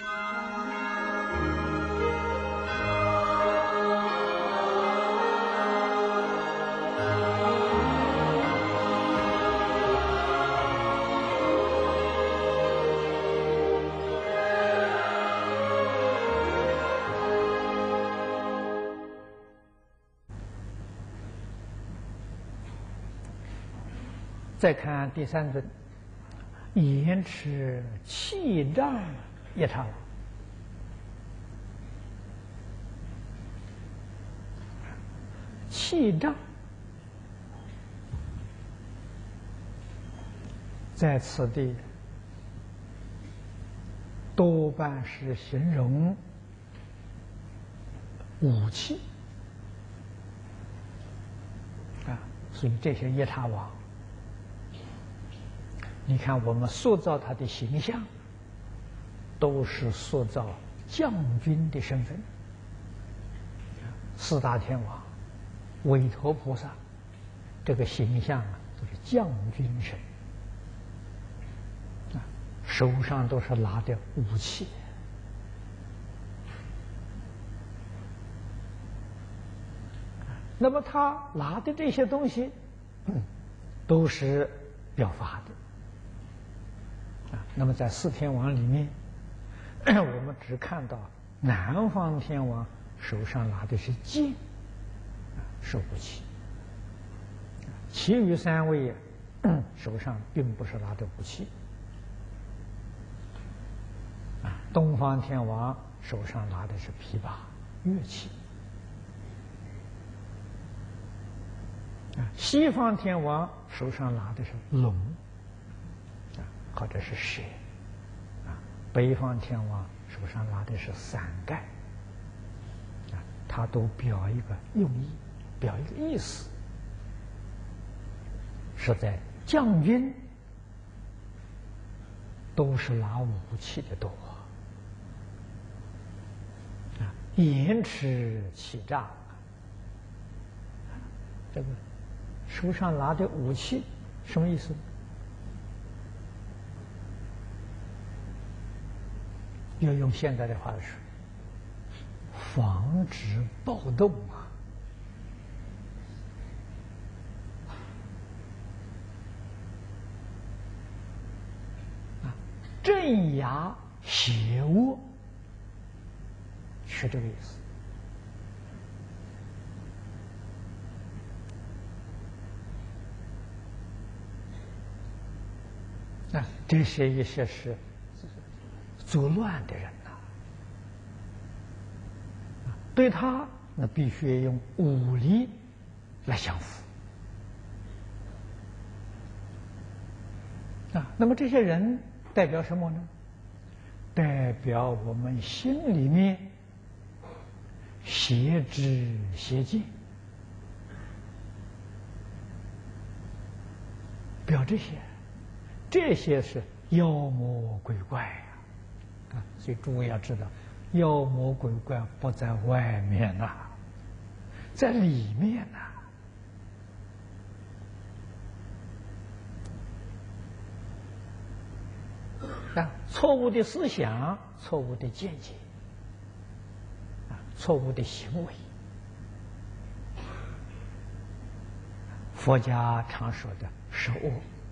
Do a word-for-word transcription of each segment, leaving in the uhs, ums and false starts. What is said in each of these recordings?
再看第三尊，言持气障一场，气障在此地多半是形容武器啊，所以这些夜叉王。你看，我们塑造他的形象，都是塑造将军的身份。四大天王、韦陀菩萨，这个形象啊，都是将军身，啊，手上都是拿的武器。那么他拿的这些东西，嗯，都是表法的。那么在四天王里面，我们只看到南方天王手上拿的是剑，是武器；其余三位手上并不是拿的武器。啊，东方天王手上拿的是琵琶乐器，啊，西方天王手上拿的是龙。或者是蛇，啊，北方天王手上拿的是伞盖，啊，他都表一个用意，表一个意思，是在将军都是拿武器的多，啊，言持气障，这个手上拿的武器什么意思？要用现在的话说，防止暴动啊！啊，镇压邪恶是这个意思。啊，这些一些是作乱的人呐、啊，对他那必须用武力来降服啊。那么这些人代表什么呢？代表我们心里面邪知邪见，表这些，这些是妖魔鬼怪呀。啊，所以诸位要知道，妖魔鬼怪不在外面呐、啊，在里面呐、啊。啊，错误的思想、错误的见解，啊，错误的行为，佛家常说的是恶。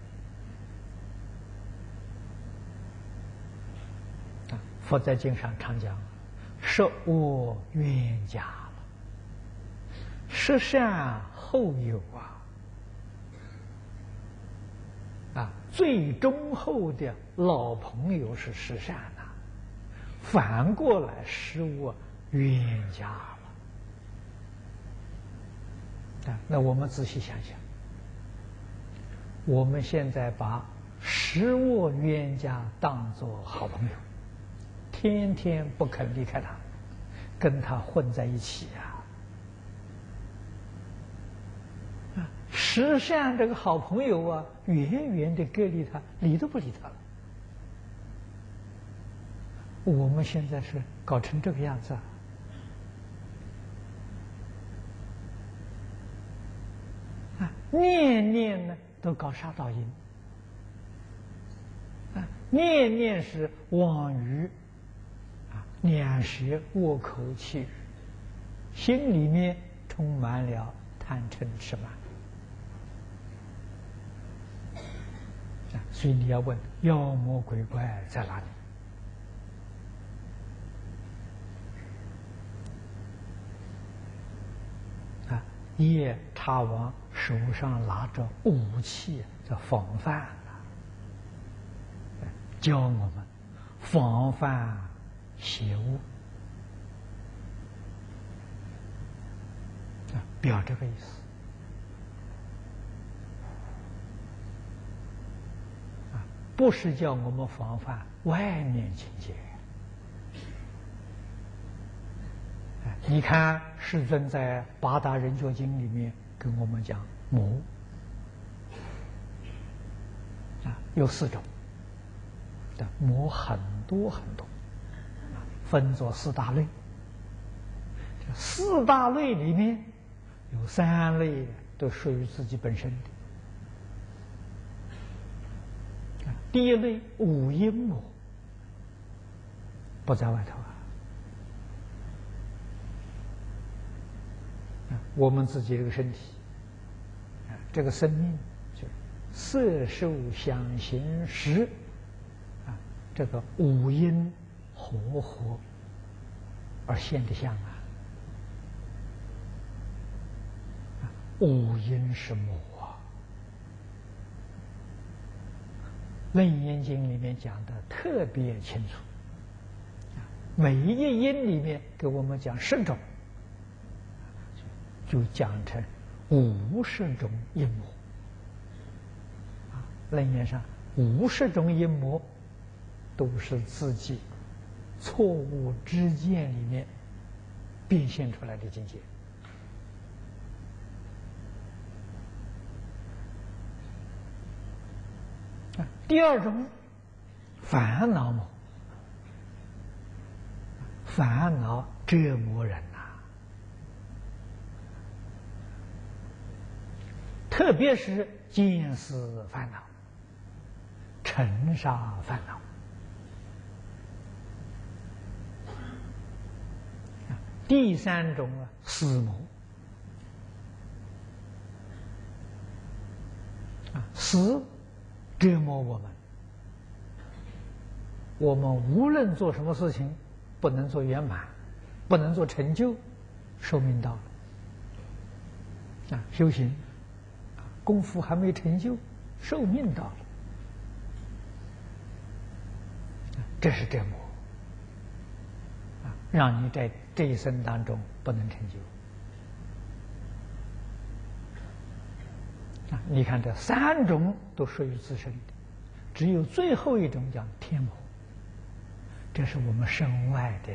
佛在经上常讲，十恶冤家了，十善后有啊。啊，最忠厚的老朋友是十善呐、啊，反过来十恶冤家了。啊，那我们仔细想想，我们现在把十恶冤家当作好朋友。天天不肯离开他，跟他混在一起呀、啊！啊，十善这个好朋友啊，远远的隔离他，理都不理他了。我们现在是搞成这个样子啊！啊，念念呢都搞杀盗淫，啊，念念是往于两舌握口气，心里面充满了贪嗔痴慢。所以你要问妖魔鬼怪在哪里？啊，夜叉王手上拿着武器在防范啊，教我们防范邪恶啊，表这个意思。不是叫我们防范外面境界。你看世尊在八大人觉经里面跟我们讲魔啊，有四种的魔，很多很多，分作四大类。这四大类里面有三类都属于自己本身的。第一类五阴魔不在外头啊，我们自己这个身体啊，这个生命就色受想行识啊，这个五阴活活而现的相啊，五阴是魔啊。《楞严经》里面讲的特别清楚，每一个音里面给我们讲十种，就讲成五十种阴魔。啊，楞严上五十种阴魔都是自己错误知见里面变现出来的境界。第二种烦恼魔，烦恼折磨人呐、啊，特别是见思烦恼、尘沙烦恼。第三种啊，思魔啊，思折磨我们，我们无论做什么事情，不能做圆满，不能做成就，寿命到了啊，修行功夫还没成就，寿命到了，这是折磨啊，让你在这一生当中不能成就啊。你看这三种都属于自身的，只有最后一种叫天魔，这是我们身外的。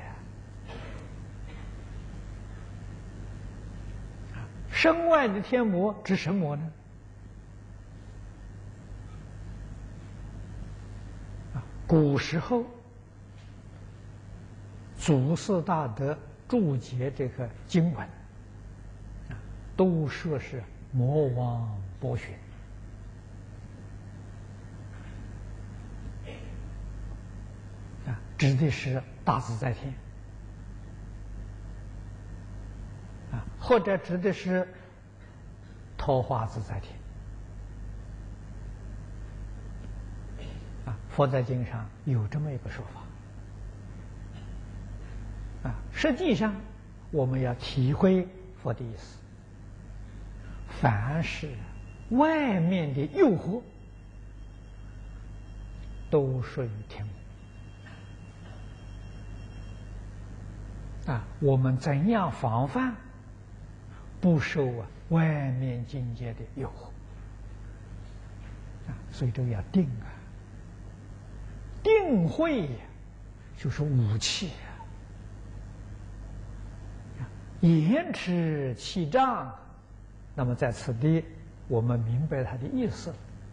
身外的天魔指什么呢？啊，古时候祖师大德注解这个经文，啊，都说是魔王波旬。啊，指的是大自在天。啊，或者指的是桃花自在天。啊，佛在经上有这么一个说法。啊，实际上我们要体会佛的意思，凡是外面的诱惑，都属于天魔。啊，我们怎样防范？不受啊外面境界的诱惑啊，所以这个要定啊，定慧就是武器啊，严持气障。那么在此地，我们明白它的意思，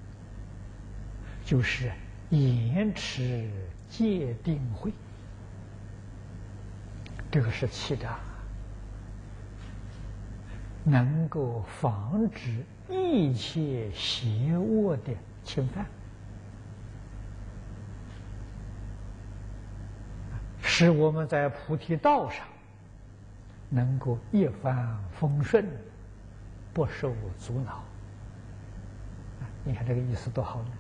就是严持戒定慧，这个是气障。能够防止一切邪恶的侵犯， 使我们在菩提道上能够一帆风顺，不受阻挠。你看这个意思多好呢！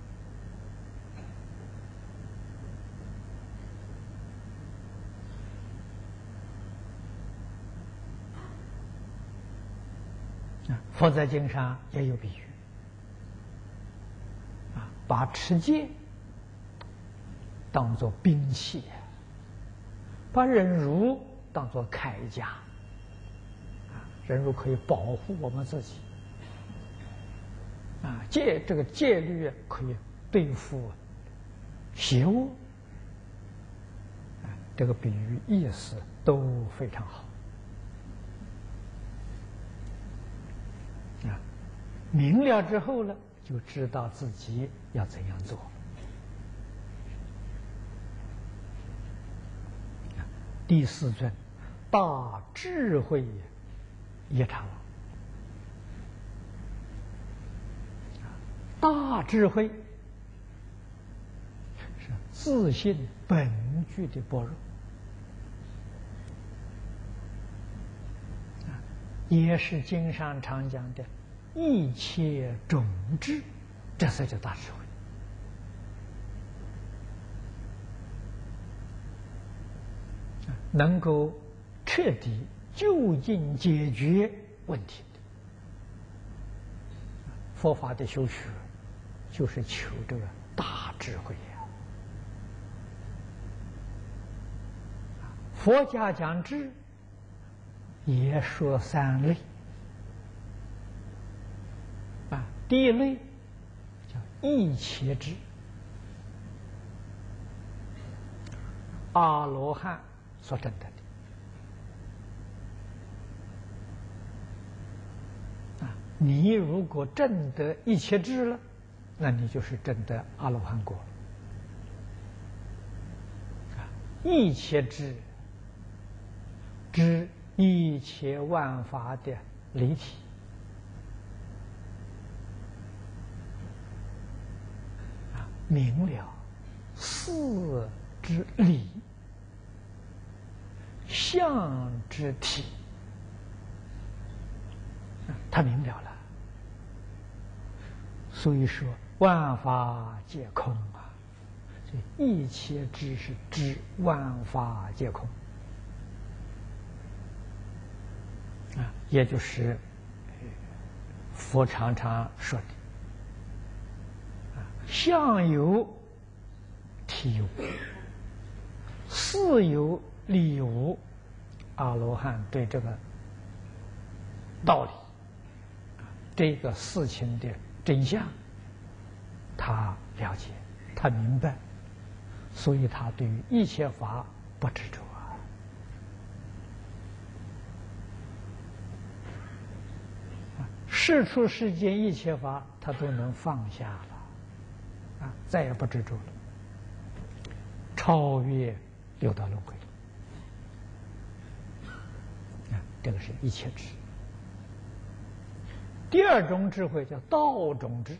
啊，佛在经上也有比喻，啊，把持戒当作兵器，把忍辱当作铠甲，啊，忍辱可以保护我们自己，啊，戒这个戒律可以对付邪恶，啊，这个比喻意思都非常好。啊，明了之后呢，就知道自己要怎样做。第四尊，大智慧业场王。大智慧是自信本具的般若，也是经上常讲的一切种智，这才叫大智慧。能够彻底就近解决问题的佛法的修学，就是求这个大智慧呀。佛家讲智，也说三类啊。第一类叫一切智，阿罗汉所证得的啊，你如果证得一切智了，那你就是证得阿罗汉果啊。一切智知一切万法的离体啊，明了事之理，相之体，他明了了。所以说万法皆空啊，所以一切知是知万法皆空啊，也就是佛常常说的啊，相有体有，事有理无。阿罗汉对这个道理，这个事情的真相，他了解，他明白，所以他对于一切法不执着啊。世出世间一切法，他都能放下了，啊，再也不执着了，超越六道轮回。这个是一切智。第二种智慧叫道种智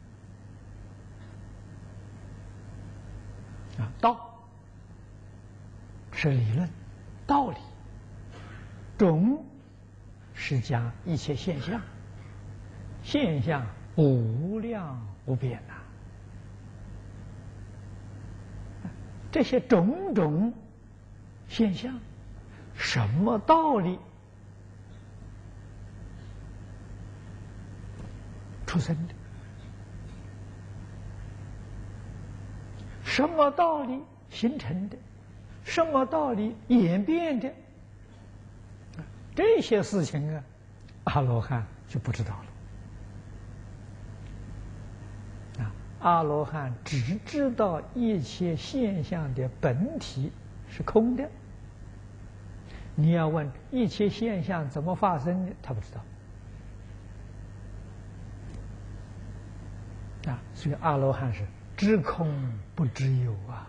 啊，道是理论道理，种是讲一切现象，现象无量无边呐、啊，这些种种现象，什么道理出生的？什么道理形成的？什么道理演变的？这些事情啊，阿罗汉就不知道了。啊，阿罗汉只知道一切现象的本体是空的。你要问一切现象怎么发生的，他不知道。啊，所以阿罗汉是知空不知有啊！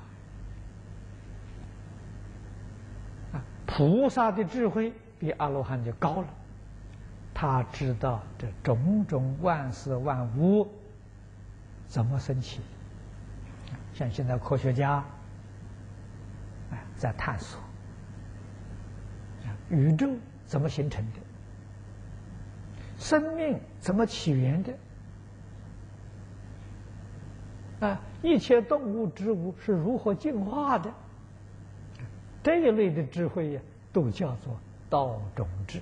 啊，菩萨的智慧比阿罗汉就高了，他知道这种种万事万物怎么生起。像现在科学家，哎， 在探索宇宙怎么形成的，生命怎么起源的，啊，一切动物植物是如何进化的，这一类的智慧呀，都叫做道种智。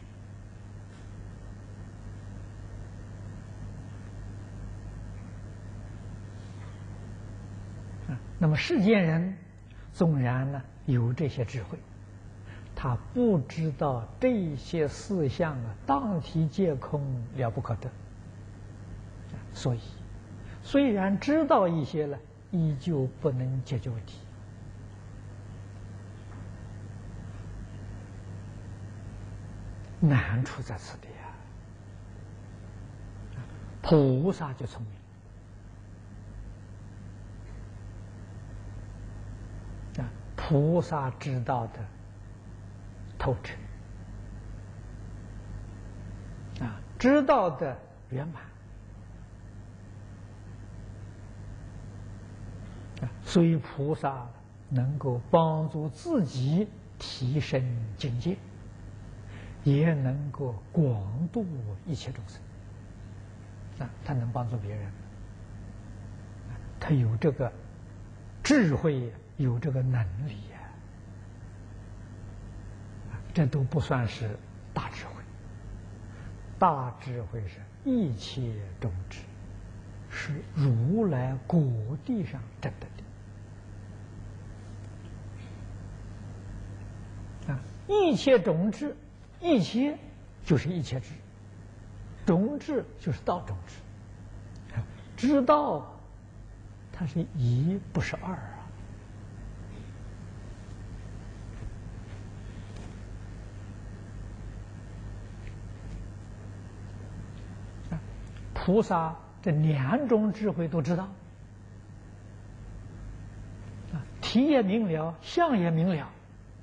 啊，那么世间人纵然呢有这些智慧，他不知道这些事项啊，当体皆空，了不可得。所以，虽然知道一些了，依旧不能解决问题。难处在此地啊！菩萨就聪明。啊，菩萨知道的透彻，啊，知道的圆满，啊，所以菩萨能够帮助自己提升境界，也能够广度一切众生。啊，他能帮助别人，他有这个智慧，有这个能力呀。这都不算是大智慧，大智慧是一切种智，是如来果地上证得的。啊，一切种智，一切就是一切智，种智就是道种智。知道，它是一，不是二啊。菩萨这两种智慧都知道，啊，体也明了，相也明了，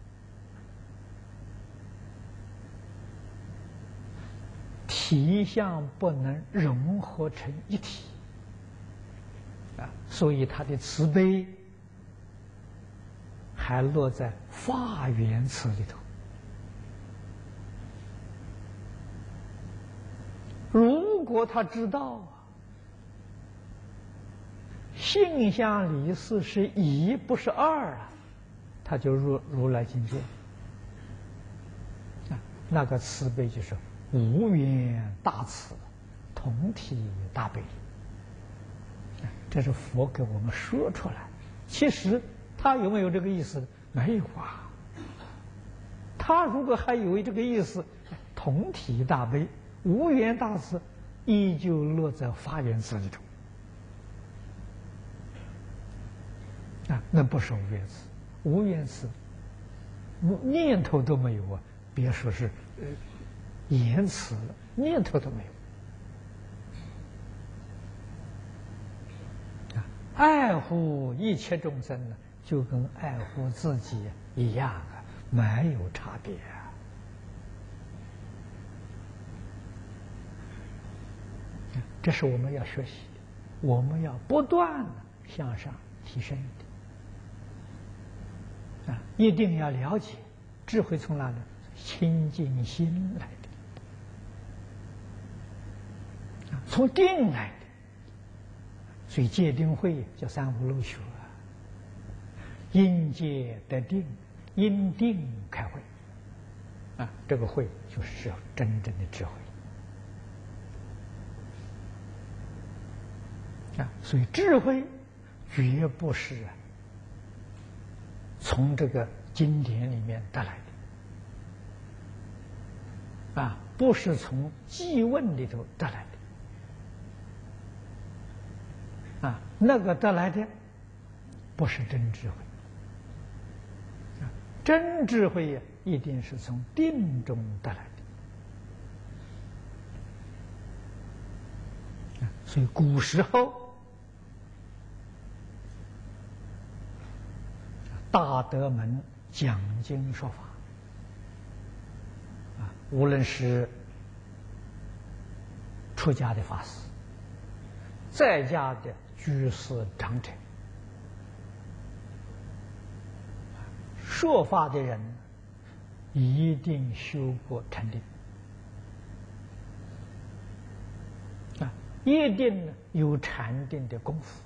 体相不能融合成一体，啊，所以他的慈悲还落在法缘慈里头。如果他知道啊，性相离事是一，不是二啊，他就入如来境界。啊，那个慈悲就是无缘大慈，同体大悲。啊，这是佛给我们说出来。其实他有没有这个意思？没有啊。他如果还有这个意思，同体大悲。无缘大慈依旧落在法缘慈里头啊，那不是无缘慈，无缘慈念头都没有啊，别说是呃言辞了，念头都没有啊。爱护一切众生呢，就跟爱护自己一样啊，没有差别啊。这是我们要学习的，我们要不断的向上提升的啊！一定要了解，智慧从哪里？清净心来的，啊，从定来的。所以戒定慧叫三无漏学啊，因戒得定，因定开慧啊，这个慧就是真正的智慧。啊，所以智慧绝不是从这个经典里面得来的，啊，不是从记问里头得来的，啊，那个得来的不是真智慧，啊，真智慧呀，一定是从定中得来的，啊，所以古时候。大德们讲经说法，啊，无论是出家的法师，在家的居士长者， 说法的人一定修过禅定啊，一定有禅定的功夫。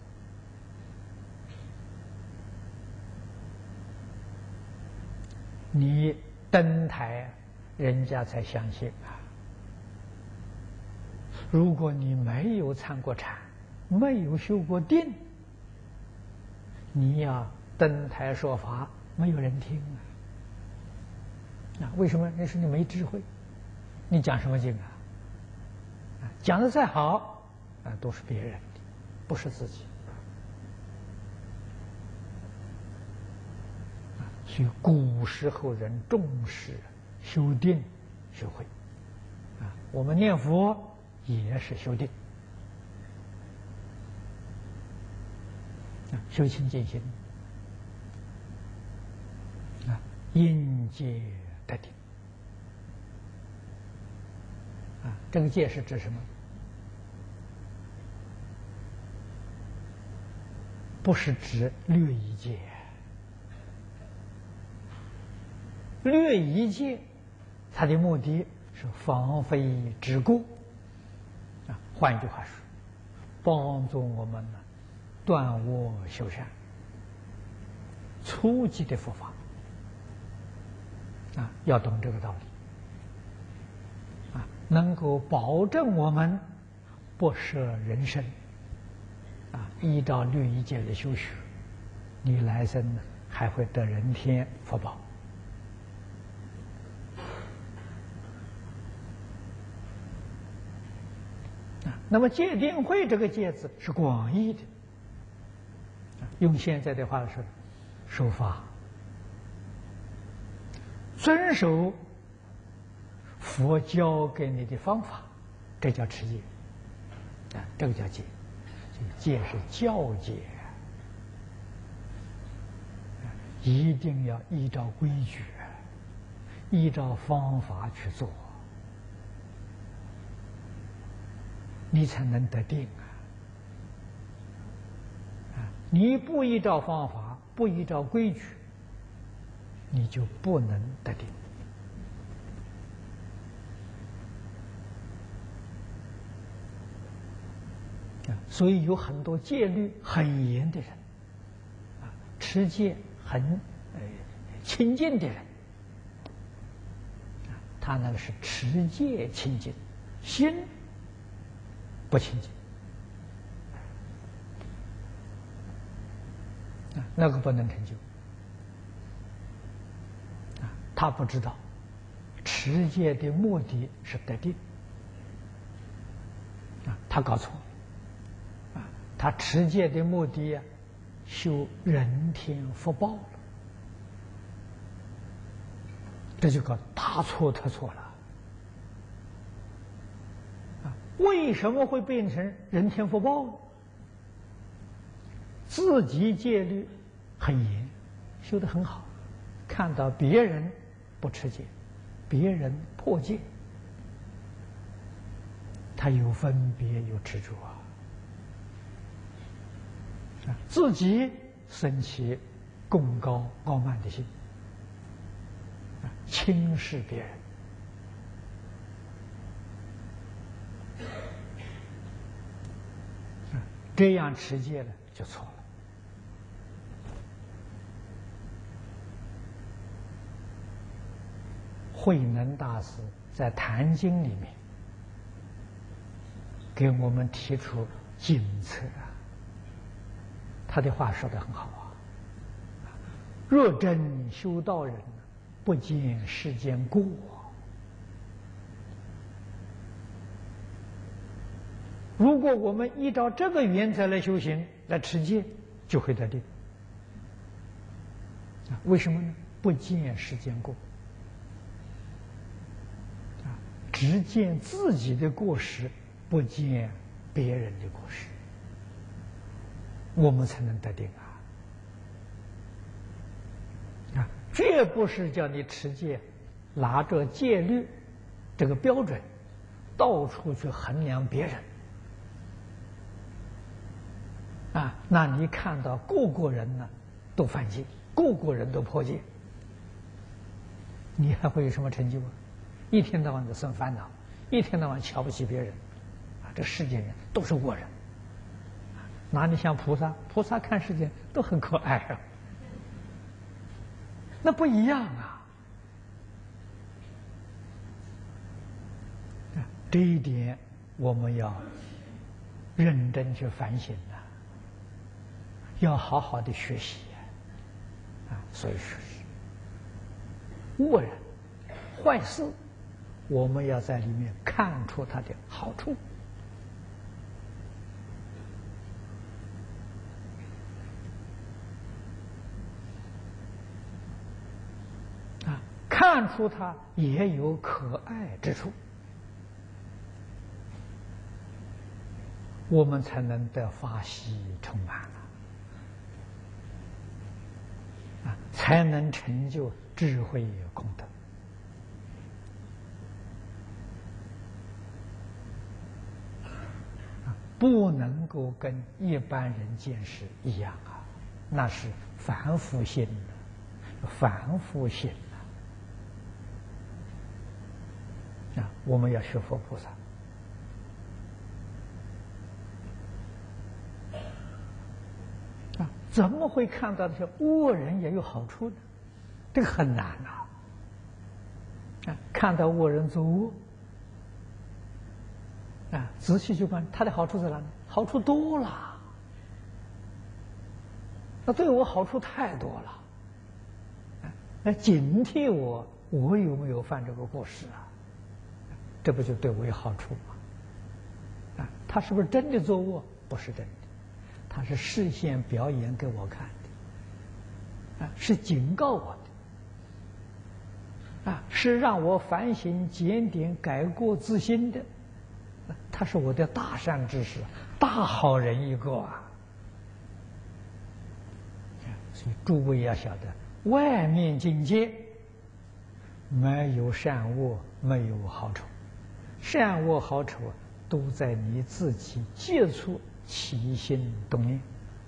你登台，人家才相信啊。如果你没有参过禅，没有修过定，你要登台说法，没有人听啊。啊，为什么？那是你没智慧。你讲什么经啊？啊，讲的再好，啊，都是别人的，不是自己。所以古时候人重视修定学会啊，我们念佛也是修定啊，修清净心啊，因戒得定啊，这个戒是指什么？不是指律仪戒。略一戒，它的目的是防非止故啊。换一句话说，帮助我们呢断恶修善，初级的佛法啊，要懂这个道理啊，能够保证我们不舍人身啊，依照律仪戒的修学，你来生呢还会得人天福报。那么戒定慧这个戒字是广义的，用现在的话说，守法，遵守佛教给你的方法，这叫持戒啊，这个叫戒。戒是教戒，一定要依照规矩，依照方法去做。你才能得定啊！啊，你不依照方法，不依照规矩，你就不能得定。啊，所以有很多戒律很严的人，啊，持戒很呃清净的人，啊，他那个是持戒清净，心不清净啊，那个不能成就啊。他不知道持戒的目的是得定啊，他搞错了啊。他持戒的目的啊，修人天福报了，这就搞大错特错了。为什么会变成人天福报呢？自己戒律很严，修得很好，看到别人不持戒，别人破戒，他有分别有执着啊，自己生起贡高傲慢的心，啊，轻视别人。这样持戒了就错了。慧能大师在《坛经》里面给我们提出警策啊，他的话说得很好啊。若真修道人，不见世间过。如果我们依照这个原则来修行、来持戒，就会得定。啊，为什么呢？不见世间过，啊，只见自己的过失，不见别人的过失，我们才能得定啊！啊，这不是叫你持戒，拿着戒律这个标准，到处去衡量别人。啊，那你看到个个人呢都犯戒， 个个人都破戒，你还会有什么成就啊？一天到晚的生烦恼，一天到晚瞧不起别人，啊，这世间人都是恶人，哪里像菩萨？菩萨看世界都很可爱啊，那不一样啊！啊，这一点我们要认真去反省啊，要好好的学习啊！啊，所以说是恶人、坏事，我们要在里面看出它的好处。啊，看出它也有可爱之处，我们才能得法喜充满啊，才能成就智慧功德。不能够跟一般人见识一样啊，那是凡夫心的，凡夫心的啊！我们要学佛菩萨啊，怎么会看到这些恶人也有好处呢？这个很难啊！啊，看到恶人作恶。啊，仔细去观，它的好处在哪里？好处多了，那对我好处太多了。那警惕我，我有没有犯这个过失啊？这不就对我有好处吗？啊，他是不是真的作恶？不是真的，他是示现表演给我看的，啊，是警告我的，啊，是让我反省检点、改过自新的。他是我的大善知识，大好人一个啊！所以诸位要晓得，外面境界没有善恶，没有好丑，善恶好丑都在你自己接触起心动念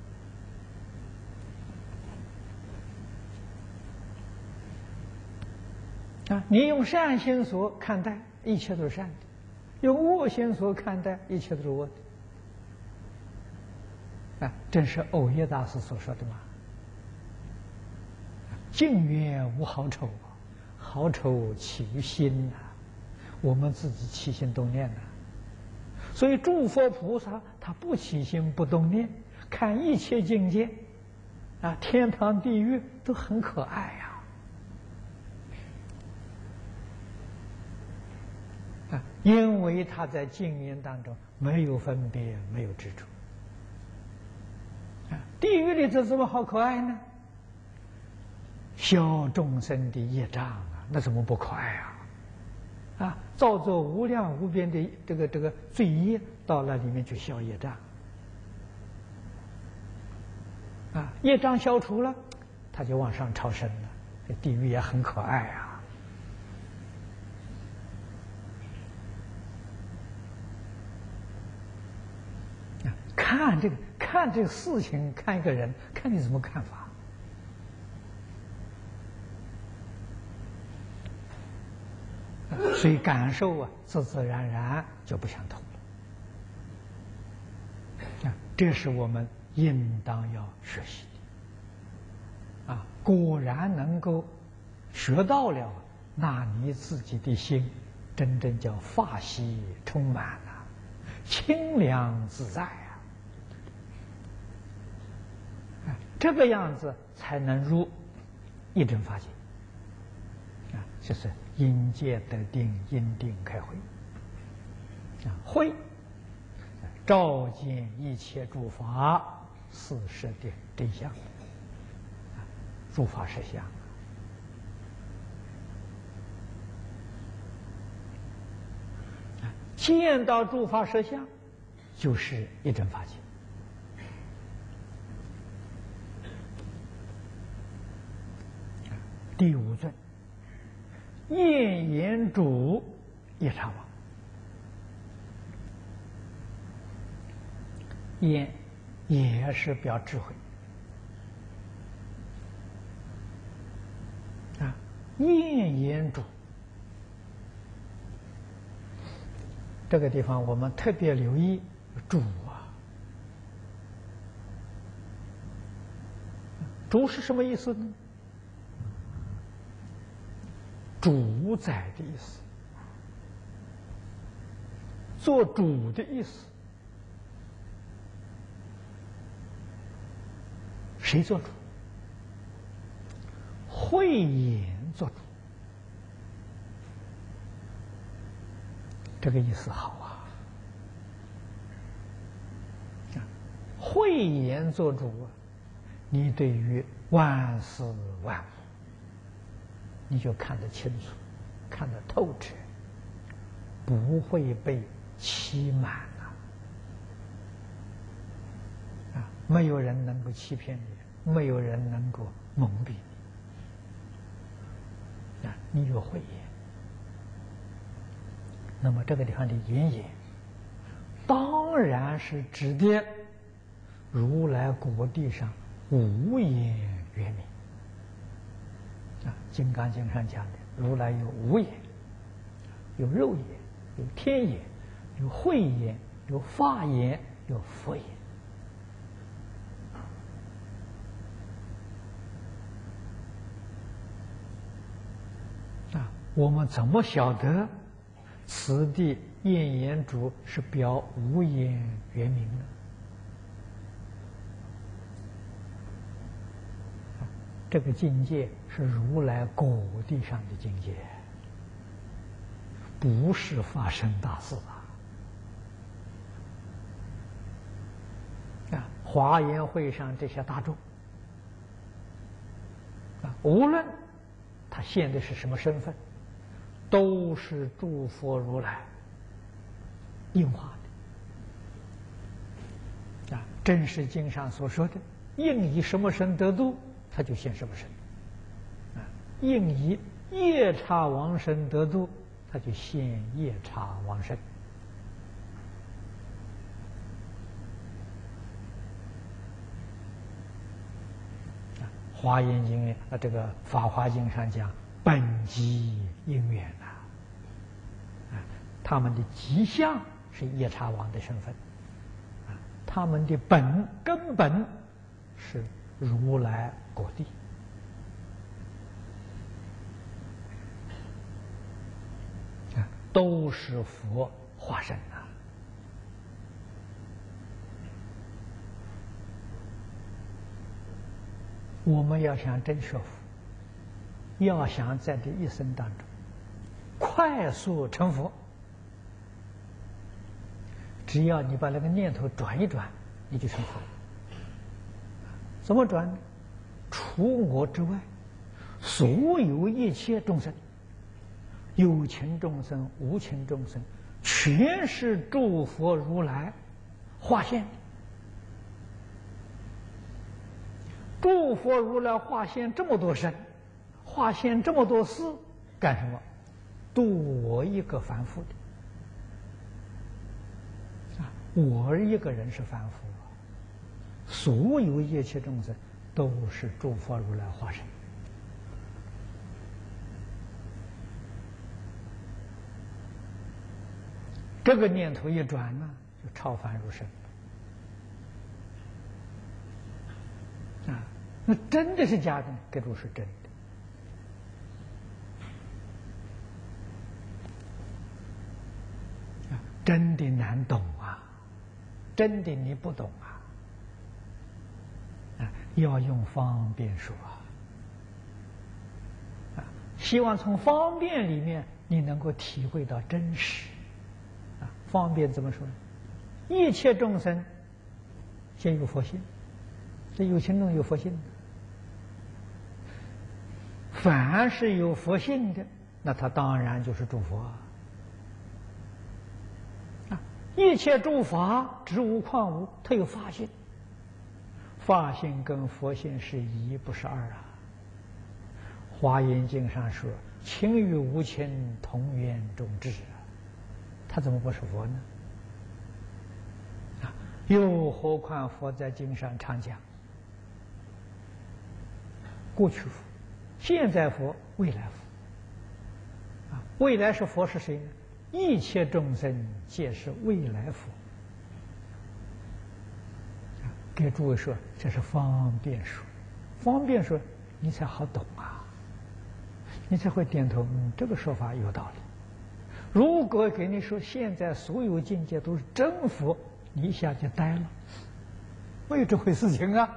啊！你用善心所看待，一切都是善的。用恶心所看待，一切都是恶的。啊，正是藕益大师所说的嘛。境缘无好丑，好丑起于心呐、啊。我们自己起心动念呐、啊。所以诸佛菩萨他不起心不动念，看一切境界，啊，天堂地狱都很可爱呀、啊。啊，因为他在经验当中没有分别，没有执着。啊，地狱里这怎么好可爱呢？消众生的业障啊，那怎么不可爱啊？啊，造作无量无边的这个这个罪业，到那里面去消业障。啊，业障消除了，他就往上超升了。这地狱也很可爱啊。看这个，看这个事情，看一个人，看你怎么看法。所以感受啊，自自然然就不相同了。啊，这是我们应当要学习的。啊，果然能够学到了，那你自己的心真正叫法喜充满了，清凉自在啊。这个样子才能入一真法界啊，就是因戒得定，因定开慧啊，慧照见一切诸法事实的真相啊，诸法实相啊，见到诸法实相，就是一真法界。第五尊，厌言主夜叉王。厌也是表智慧厌言主，这个地方我们特别留意主啊。主是什么意思呢？主宰的意思，做主的意思。谁做主？慧眼做主，这个意思好啊！慧眼做主啊，你对于万事万物，你就看得清楚，看得透彻，不会被欺瞒了。啊，没有人能够欺骗你，没有人能够蒙蔽你。啊，你有慧眼。那么这个地方的言眼，当然是指的如来果地上无眼圆明。啊，《金刚经》上讲的，如来有无眼，有肉眼，有天眼，有慧眼，有法眼，有佛眼。啊，我们怎么晓得此地厌言主是表无眼圆明呢？这个境界是如来果地上的境界，不是发生大事啊！啊，华严会上这些大众啊，无论他现的是什么身份，都是诸佛如来应化的啊。正是经上所说的，应以什么身得度，他就现什么身；啊，应以夜叉王身得度，他就现夜叉王身。啊，《华严经》啊，这个《法华经》上讲，本即因缘呐，啊，他们的吉相是夜叉王的身份，啊，他们的本根本是如来果地。啊，都是佛化身呐。我们要想真学佛，要想在这一生当中快速成佛，只要你把那个念头转一转，你就成佛。怎么转呢？除我之外，所有一切众生，有情众生、无情众生，全是诸佛如来化现。诸佛如来化现这么多身，化现这么多事，干什么？度我一个凡夫的。啊，我一个人是凡夫，所有一切众生都是诸佛如来化身。这个念头一转呢，就超凡入圣了。啊，那真的是假的？这都是真的。啊，真的难懂啊！真的你不懂啊！啊，要用方便说啊！啊，希望从方便里面你能够体会到真实。啊，方便怎么说呢？一切众生皆有佛性，这有情中有佛性的。凡是有佛性的，那他当然就是诸佛啊！啊，一切诸法植无况无，它有法性，法性跟佛性是一，不是二啊。《华严经》上说：“情与无情，同源种智啊。”他怎么不是佛呢？啊，又何况佛在经上常讲，过去佛、现在佛、未来佛， 未来是佛是谁呢？一切众生皆是未来佛。给诸位说，这是方便说，方便说你才好懂啊，你才会点头，嗯，这个说法有道理。如果给你说现在所有境界都是真佛，你一下就呆了，没有这回事情啊！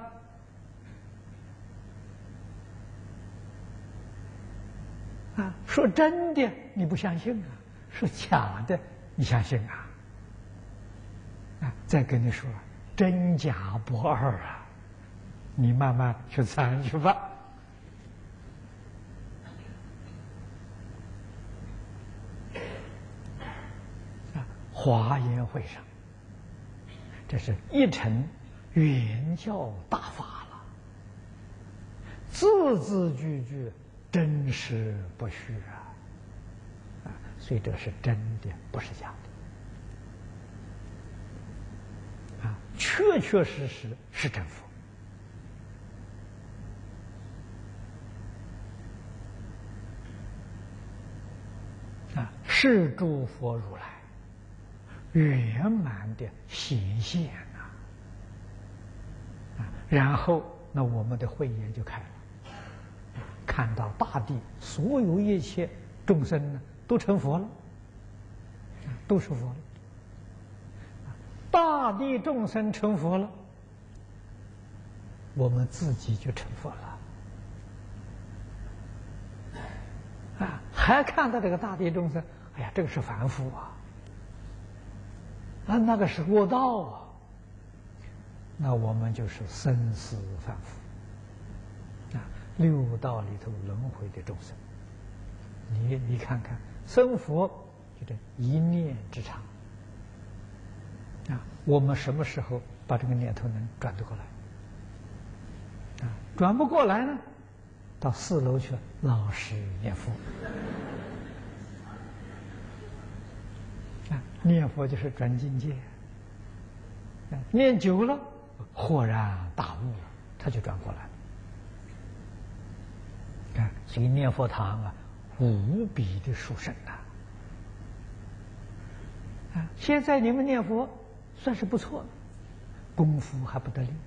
啊，说真的你不相信啊，说假的你相信啊？啊，再跟你说，真假不二啊，你慢慢去参去吧。华严会上，这是一成圆教大法了，字字句句真实不虚啊！啊，所以这是真的，不是假的啊，确确实实是真佛啊，是诸佛如来圆满的显现呐、啊，然后那我们的慧眼就开了，看到大地所有一切众生呢都成佛了，都是佛了，大地众生成佛了，我们自己就成佛了啊！还看到这个大地众生，哎呀，这个是凡夫啊。啊，那个是恶道啊！那我们就是生死凡夫啊，六道里头轮回的众生。你你看看，生佛就这一念之差啊！我们什么时候把这个念头能转得过来？啊，转不过来呢，到四楼去老实念佛。念佛就是转境界，念久了，豁然大悟了，他就转过来了。啊，所以念佛堂啊，无比的殊胜呐！啊，现在你们念佛算是不错的，功夫还不得力。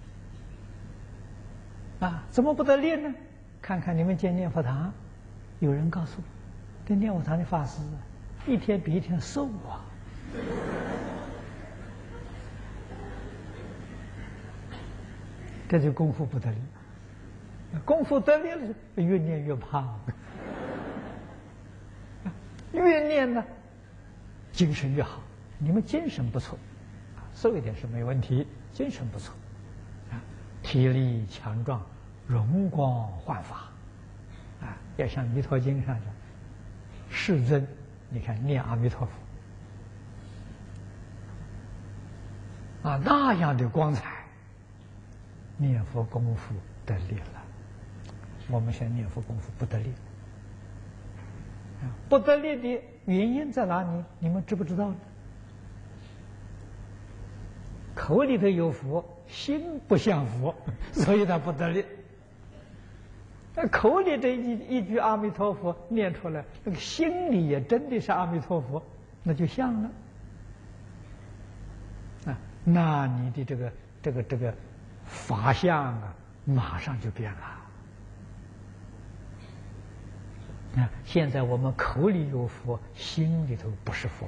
啊，怎么不得力呢？看看你们建念佛堂，有人告诉我，这念佛堂的法师啊，一天比一天瘦啊。这就功夫不得力，功夫得力了，越念越胖，越念呢，精神越好。你们精神不错，瘦一点是没问题，精神不错，啊，体力强壮，容光焕发，啊，要像《弥陀经》上讲，世尊，你看念阿弥陀佛。啊，那样的光彩，念佛功夫得力了。我们现在念佛功夫不得力，啊，不得力的原因在哪里？你们知不知道呢？口里头有佛，心不像佛，所以他不得力。那口里这一一句阿弥陀佛念出来，那个心里也真的是阿弥陀佛，那就像了。啊，那你的这个这个这个法相啊，马上就变了。啊，现在我们口里有佛，心里头不是佛。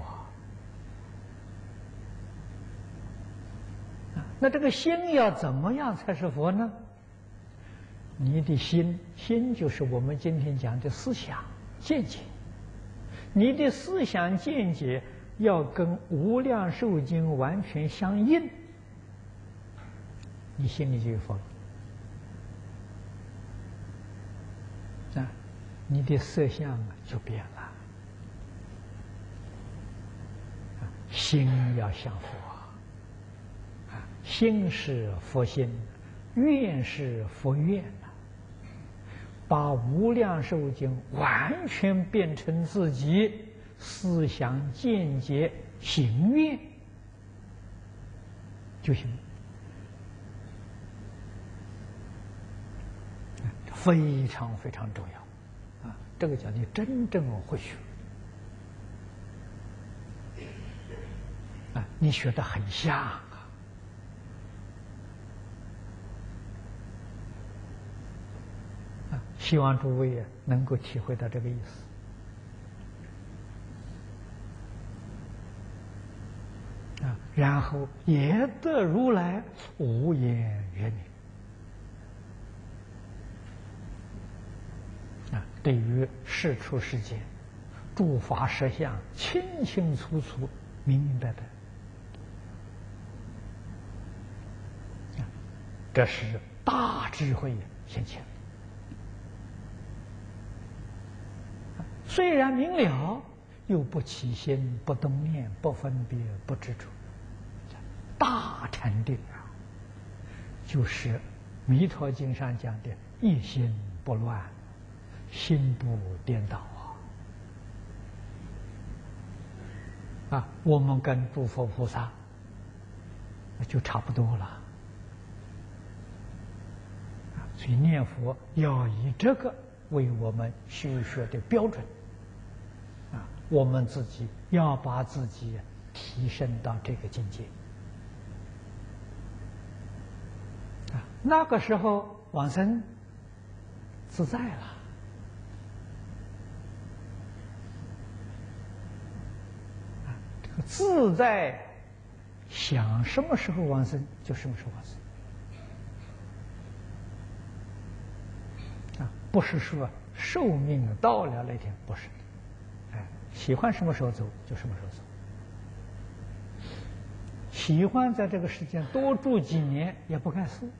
啊，那这个心要怎么样才是佛呢？你的心，心就是我们今天讲的思想见解，你的思想见解要跟《无量寿经》完全相应，你心里就有佛了。啊，你的色相啊就变了。啊，心要像佛，啊，心是佛心，愿是佛愿呐，把《无量寿经》完全变成自己思想见解行愿就行了，非常非常重要啊！这个叫你真正会学啊，你学得很像啊。啊，希望诸位能够体会到这个意思。啊，然后也得如来无言圆明。啊，对于世出世间诸法实相，清清楚楚、明明白白。啊，这是大智慧现前。虽然明了，又不起心、不动念、不分别、不执着，大禅定啊，就是《弥陀经》上讲的“一心不乱，心不颠倒”啊。啊，我们跟诸佛菩萨就差不多了。所以念佛要以这个为我们修学的标准。啊，我们自己要把自己提升到这个境界。啊，那个时候往生自在了。啊，这个自在，想什么时候往生就什么时候往生。啊，不是说寿命到了那天，不是。哎，喜欢什么时候走就什么时候走。喜欢在这个世间多住几年也不干事。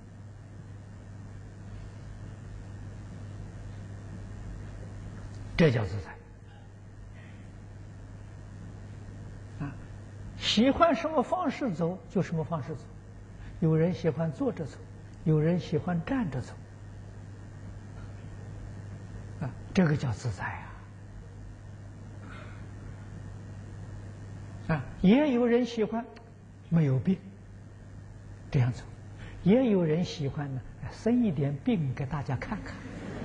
这叫自在。啊，喜欢什么方式走就什么方式走。有人喜欢坐着走，有人喜欢站着走。啊，这个叫自在啊。啊，也有人喜欢没有病这样走，也有人喜欢呢生一点病给大家看看。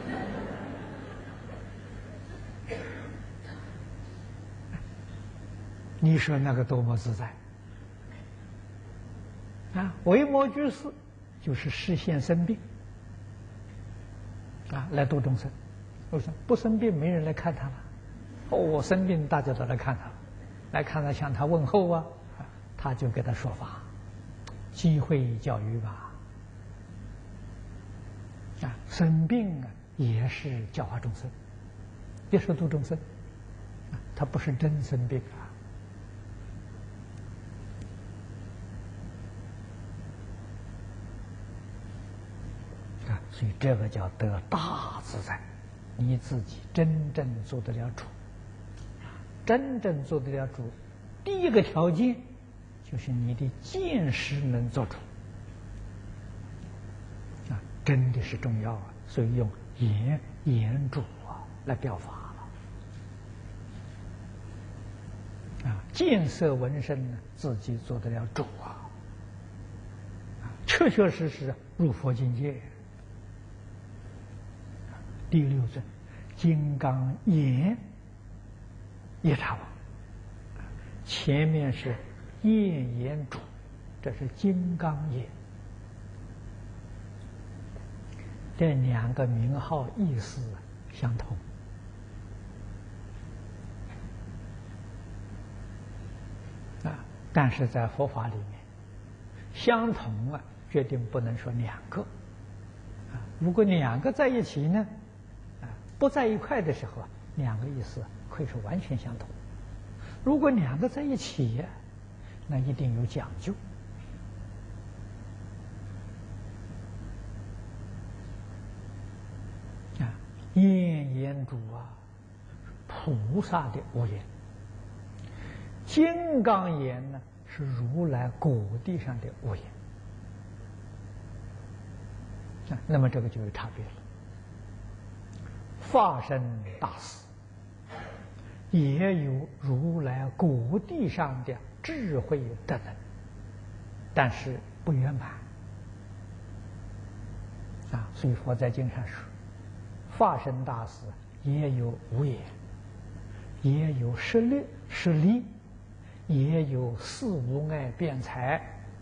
你说那个多么自在啊！维摩居士就是实现生病啊，来度众生。为什么不生病没人来看他了？哦，生病大家都来看他了。来看他，向他问候啊，他就给他说法，机会教育吧。啊，生病啊也是教化众生，也是度众生，啊，他不是真生病啊。啊，所以这个叫得大自在，你自己真正做得了主。真正做得了主，第一个条件就是你的见识能做主啊，真的是重要啊！所以用言言主啊来表法了啊，见色闻声呢，自己做得了主啊，啊，确确实实入佛境界。第六尊，金刚眼。夜叉王，前面是焰眼主，这是金刚眼。这两个名号意思相同啊，但是在佛法里面，相同啊，决定不能说两个啊。如果两个在一起呢，啊，不在一块的时候啊，两个意思可以说完全相同。如果两个在一起，那一定有讲究。啊，焰眼主啊，菩萨的无眼；金刚眼呢，是如来果地上的无眼。啊，那么这个就有差别了。法身大士也有如来果地上的智慧德能，但是不圆满啊。所以佛在经上说，法身大士也有无眼，也有十力十力， 也有四无碍辩才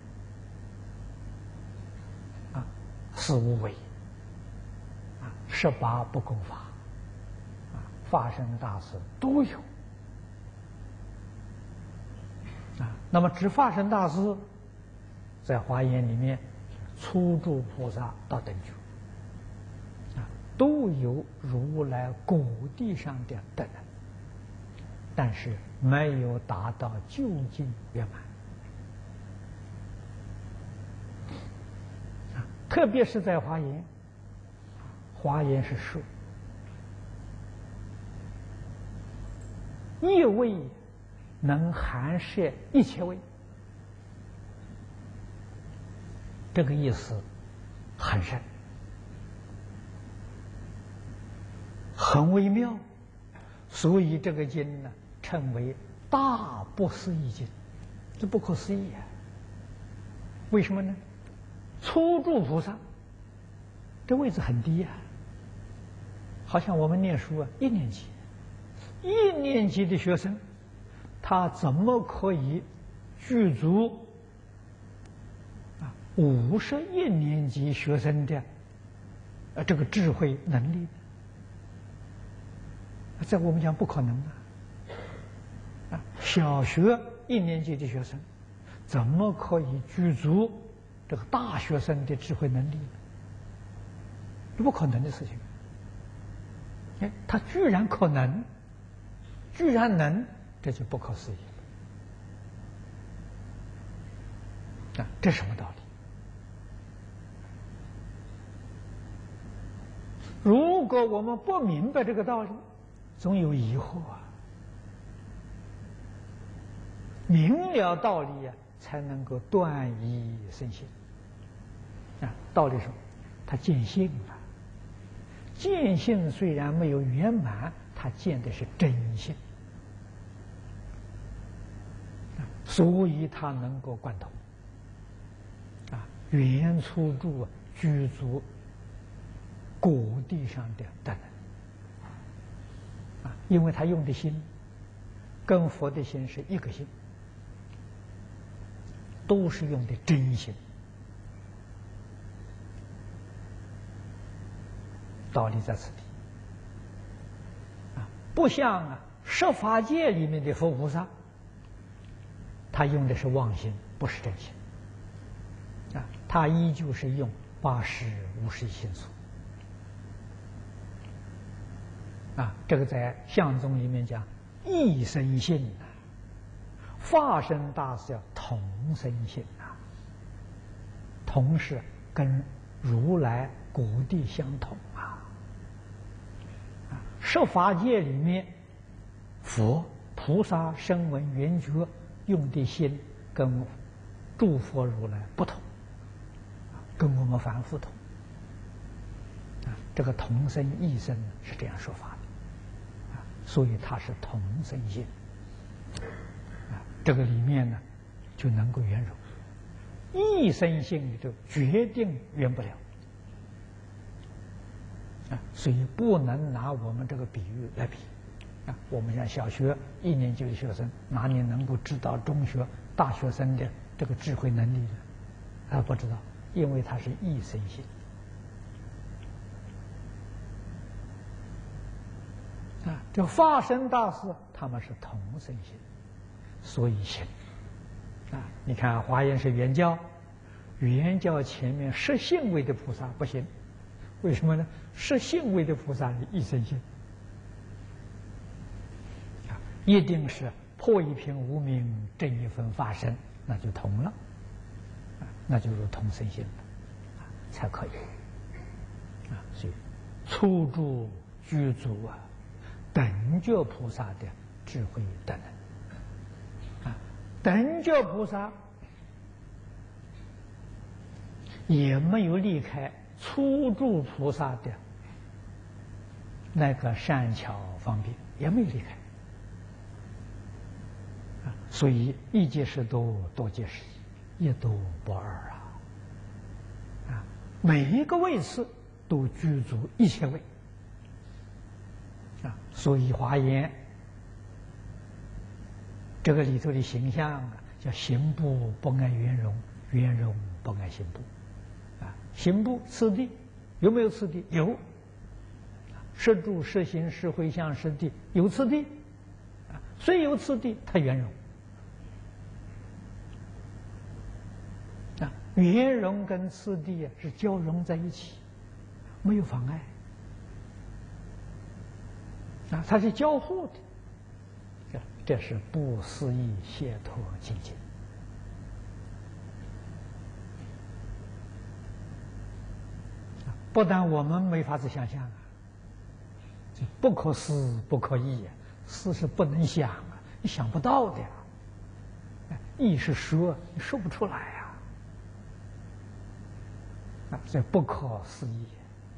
啊，四无为啊，十八不共法啊，法身大士都有啊。那么指法身大师在华严里面，初住菩萨到等觉啊，都有如来果地上的等人，但是没有达到究竟圆满啊。特别是在华严，华严是说一位能含摄一切位，这个意思很深，很微妙，所以这个经呢称为大不思议经，这不可思议啊！为什么呢？初住菩萨这位置很低啊，好像我们念书啊，一年级，一年级的学生，他怎么可以具足啊五十一年级学生的呃这个智慧能力呢？在我们讲不可能啊！啊，小学一年级的学生怎么可以具足这个大学生的智慧能力呢？这不可能的事情。哎，他居然可能，居然能，这就不可思议了。啊，这什么道理？如果我们不明白这个道理，总有疑惑啊。明了道理呀、啊，才能够断疑生信。啊，道理说，他见性了。见性虽然没有圆满，他见的是真性，所以他能够贯通。啊，原初住啊，居足果地上的等人。啊，因为他用的心跟佛的心是一个心，都是用的真心。道理在此地啊，不像啊十法界里面的佛菩萨，他用的是妄心，不是真心啊，他依旧是用八识无识心所啊。这个在相宗里面讲一生性啊，法身大师叫同生性啊，同是跟如来果地相同啊。十法界里面，佛菩萨声闻缘觉用的心跟诸佛如来不同，跟我们凡夫同啊。这个同生异生是这样说法的啊，所以它是同生性啊。这个里面呢，就能够圆融；异生性就决定圆不了。啊，所以不能拿我们这个比喻来比，啊，我们像小学一年级的学生，哪里能够知道中学大学生的这个智慧能力呢？他不知道，因为他是异生性。啊，这法身大师他们是同生性，所以行。啊，你看华严是原教，原教前面十性位的菩萨不行。为什么呢？是性位的菩萨是一生性啊，一定是破一品无明，正一分法身，那就同了啊，那就如同生性了啊，才可以啊。所以初住居足啊，等觉菩萨的智慧等人啊，等觉菩萨也没有离开初住菩萨的那个善巧方便，也没有离开啊，所以一即是多，多即是一，一多不二啊！啊，每一个位次都具足一切位啊，所以华严这个里头的形象啊，叫行部不爱圆融，圆融不爱行部。啊，行部次第有没有次第？有。实住、实行、实回向、实地有次第。啊，虽有次第，它圆融。啊，圆融跟次第啊是交融在一起，没有妨碍。啊，它是交互的。这是不思议解脱境界。不但我们没法子想象啊，不可思不可议啊，思是不能想啊，你想不到的呀。意是说，你说不出来呀。啊，这不可思议。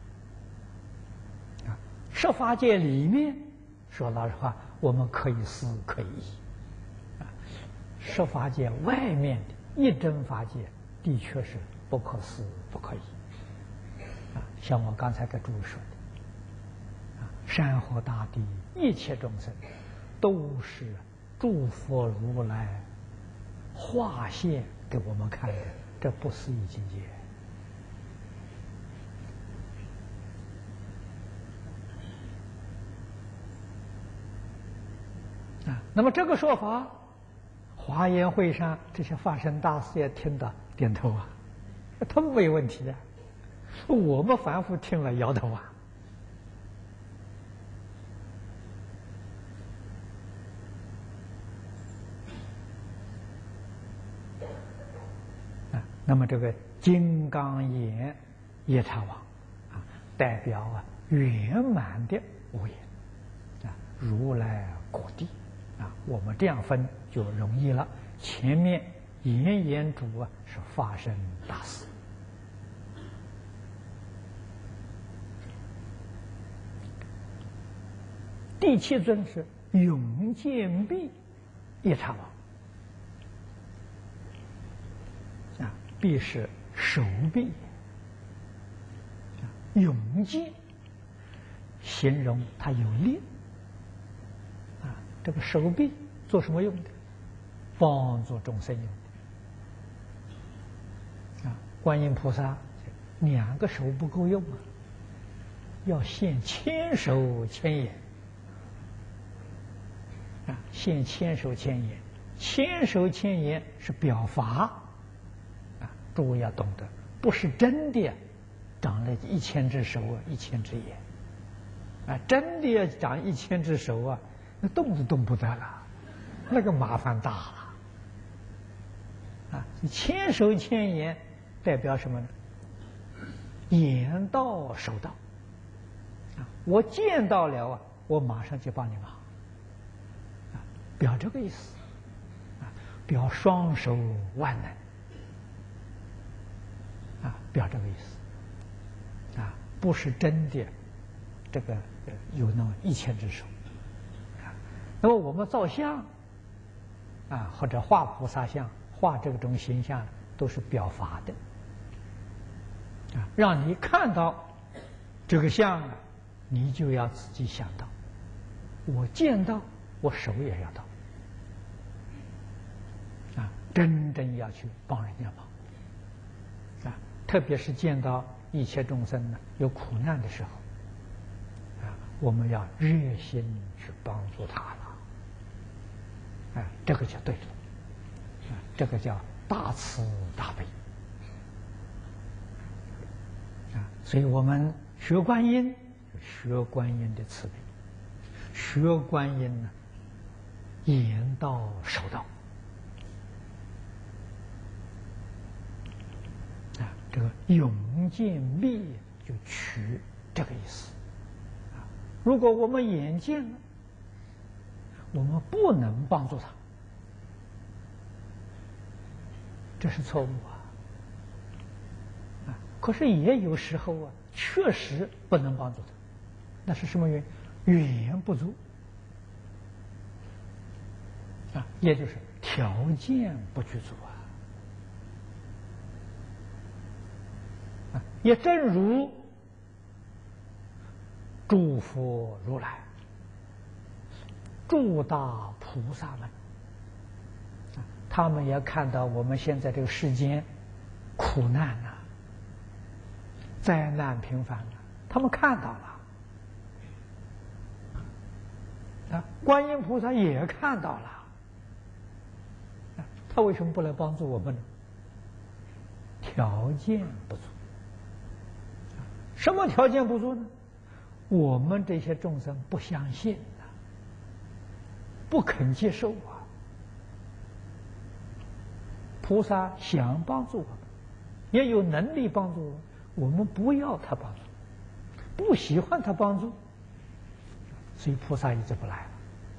啊，十法界里面，说老实话，我们可以思可以议。啊，十法界外面的一真法界，的确是不可思不可议。啊，像我刚才给诸位说的，啊，山河大地一切众生，都是诸佛如来化现给我们看的，这不思议境界。啊，那么这个说法，华严会上这些法身大师也听到点头啊，他们没问题的，我们凡夫听了摇头啊。啊，那么这个金刚眼夜叉王啊，代表啊圆满的无言啊，如来果地。啊，我们这样分就容易了。前面言言主啊是法身大师，第七尊是永见臂夜叉王。啊，臂是手臂，啊，永见形容它有力。这个手臂做什么用的？帮助众生用的。啊，观音菩萨两个手不够用啊，要现千手千眼。啊，现千手千眼，千手千眼是表法。啊，诸位要懂得，不是真的长了一千只手啊，一千只眼。啊，真的要长一千只手啊，那动都动不得了，那个麻烦大了。啊，千手千眼代表什么呢？眼到手到。啊，我见到了啊，我马上就帮你忙。啊，表这个意思。啊，表双手万能。啊，表这个意思。啊，不是真的，这个有那么一千只手。那么我们造像啊，或者画菩萨像、画这种形象，都是表法的啊，让你看到这个像啊，你就要自己想到，我见到，我手也要到啊，真正要去帮人家忙啊，特别是见到一切众生呢有苦难的时候啊，我们要热心去帮助他了。啊，这个就对了，啊，这个叫大慈大悲，啊，所以我们学观音，学观音的慈悲，学观音呢，言到手到，啊，这个永见密就取这个意思，啊，如果我们眼见了。我们不能帮助他，这是错误啊！啊，可是也有时候啊，确实不能帮助他，那是什么原因？语言不足啊，也就是条件不具足啊。啊，也正如诸佛如来。诸大菩萨们他们也看到我们现在这个世间苦难呐、啊，灾难频繁了，他们看到了。啊，观音菩萨也看到了。啊，他为什么不来帮助我们呢？条件不足。什么条件不足呢？我们这些众生不相信啊，不肯接受啊。菩萨想帮助我们，也有能力帮助我们，我们不要他帮助，不喜欢他帮助，所以菩萨一直不来了。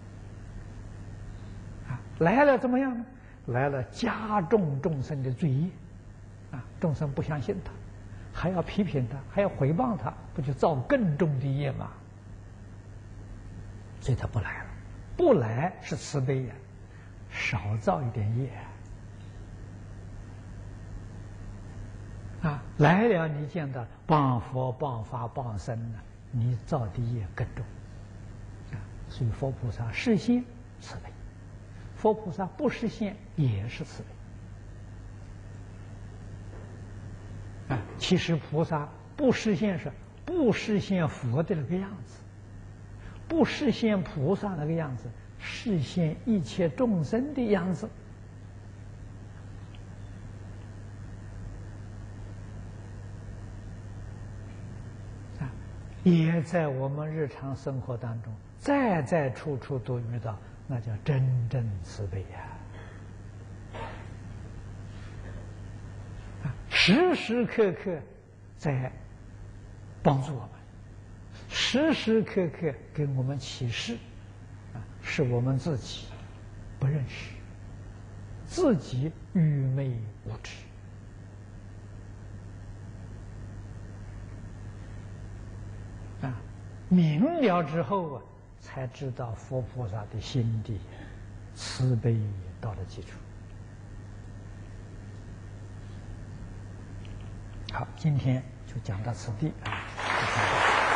啊，来了怎么样呢？来了加重众生的罪业，啊，众生不相信他，还要批评他，还要诽谤他，不就造更重的业吗？所以他不来了。不来是慈悲呀，少造一点业。啊，来了你见到谤佛、谤法、谤僧呢，你造的业更重。啊，所以佛菩萨示现慈悲，佛菩萨不示现也是慈悲。啊，其实菩萨不示现是不示现佛的那个样子，不示现菩萨那个样子，示现一切众生的样子。也在我们日常生活当中，在在处处都遇到，那叫真正慈悲呀！啊，时时刻刻在帮助我们，时时刻刻给我们启示，啊，是我们自己不认识，自己愚昧无知。啊，明了之后啊，才知道佛菩萨的心地，慈悲到了基础。好，今天就讲到此地啊。